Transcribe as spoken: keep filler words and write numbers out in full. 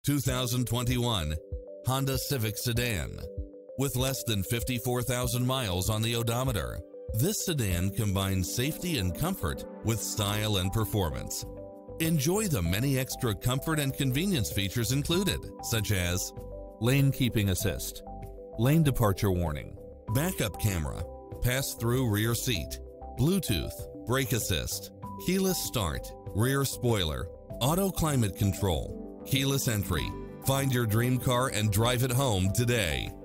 two thousand twenty-one Honda Civic Sedan. With less than fifty-four thousand miles on the odometer, this sedan combines safety and comfort with style and performance. Enjoy the many extra comfort and convenience features included, such as lane keeping assist, lane departure warning, backup camera, pass-through rear seat, Bluetooth, brake assist, keyless start, rear spoiler, auto climate control, keyless entry. Find your dream car and drive it home today.